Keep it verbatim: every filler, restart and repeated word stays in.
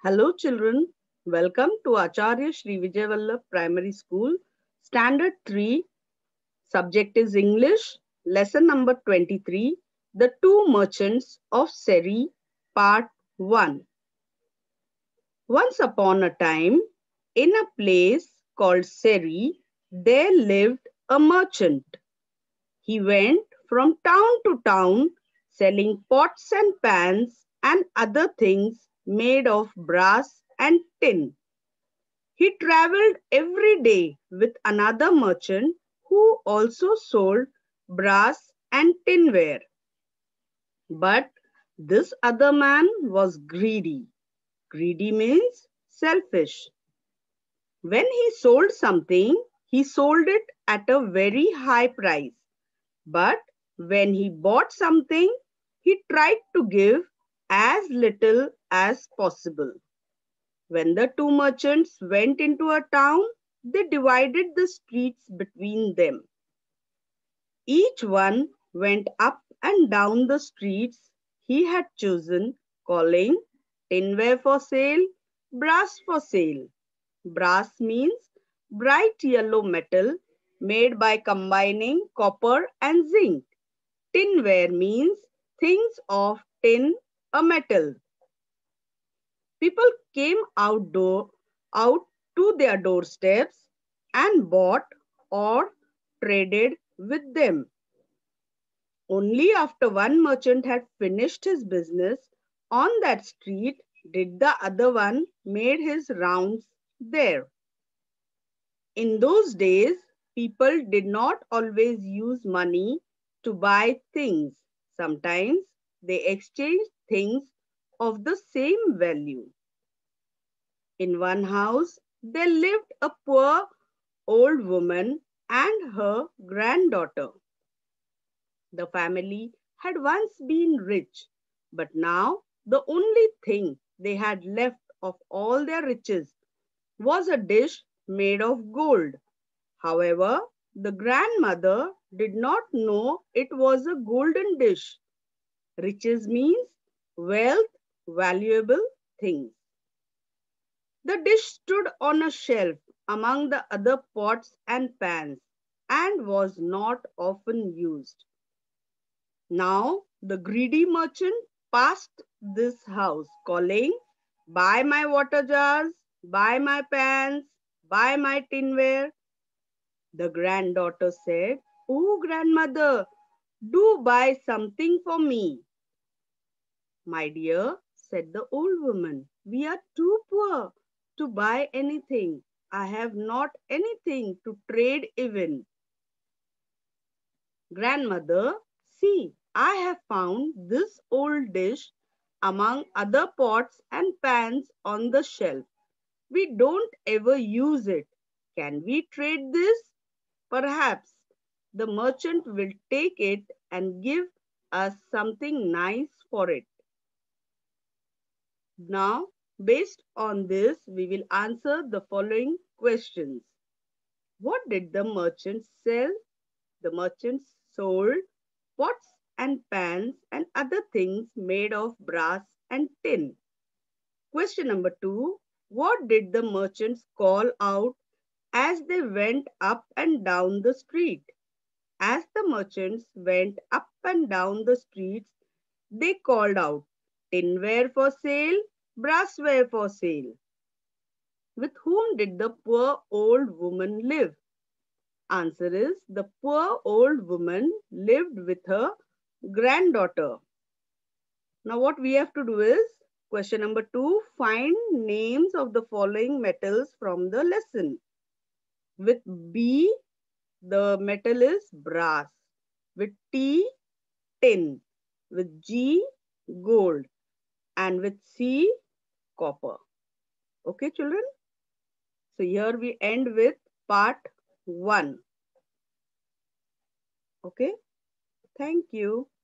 Hello children, welcome to Acharya Shri Vijay Vallabh Primary School, Standard three, subject is English, lesson number twenty-three, The Two Merchants of Seri, part one. Once upon a time, in a place called Seri, there lived a merchant. He went from town to town selling pots and pans and other things made of brass and tin. He traveled every day with another merchant who also sold brass and tinware. But this other man was greedy. Greedy means selfish. When he sold something, he sold it at a very high price. But when he bought something, he tried to give as little as possible. When the two merchants went into a town, they divided the streets between them. Each one went up and down the streets he had chosen, calling tinware for sale, brass for sale. Brass means bright yellow metal made by combining copper and zinc. Tinware means things of tin, a metal. People came outdoor, out to their doorsteps and bought or traded with them. Only after one merchant had finished his business on that street did the other one made his rounds there. In those days, people did not always use money to buy things. Sometimes they exchanged things of the same value. In one house, there lived a poor old woman and her granddaughter. The family had once been rich, but now the only thing they had left of all their riches was a dish made of gold. However, the grandmother did not know it was a golden dish. Riches means wealth, valuable things. The dish stood on a shelf among the other pots and pans and was not often used. Now the greedy merchant passed this house, calling, "Buy my water jars, buy my pans, buy my tinware." The granddaughter said, "Oh, grandmother, do buy something for me." "My dear," said the old woman, "we are too poor to buy anything. I have not anything to trade even." "Grandmother, see, I have found this old dish among other pots and pans on the shelf. We don't ever use it. Can we trade this? Perhaps the merchant will take it and give us something nice for it." Now, based on this, we will answer the following questions. What did the merchant sell? The merchant sold pots and pans and other things made of brass and tin. Question number two. What did the merchants call out as they went up and down the street? As the merchants went up and down the streets, they called out, "Tinware for sale, brassware for sale." With whom did the poor old woman live? Answer is, the poor old woman lived with her granddaughter. Now what we have to do is, question number two, find names of the following metals from the lesson. With B, the metal is brass. With T, tin. With G, gold. And with C, copper. Okay, children? So here we end with part one. Okay? Thank you.